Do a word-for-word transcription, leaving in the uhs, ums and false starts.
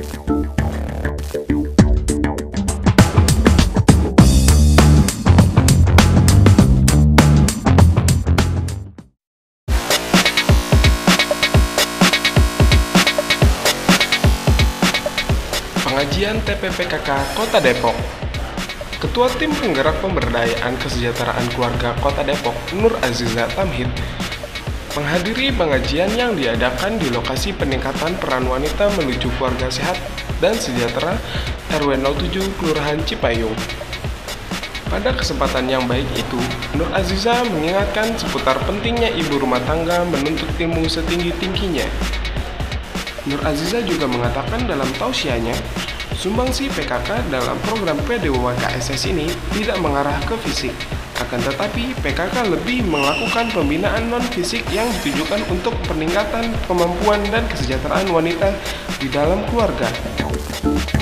Pengajian T P P K K Kota Depok. Ketua Tim Penggerak Pemberdayaan Kesejahteraan Keluarga Kota Depok, Nur Aziza Tamhid, menghadiri pengajian yang diadakan di lokasi peningkatan peran wanita menuju keluarga sehat dan sejahtera R W nol tujuh Kelurahan Cipayung. Pada kesempatan yang baik itu, Nur Aziza mengingatkan seputar pentingnya ibu rumah tangga menuntut ilmu setinggi-tingginya. Nur Aziza juga mengatakan dalam tausiahnya, sumbangsi P K K dalam program P D W K S S ini tidak mengarah ke fisik, akan tetapi P K K lebih melakukan pembinaan non-fisik yang ditujukan untuk peningkatan kemampuan dan kesejahteraan wanita di dalam keluarga.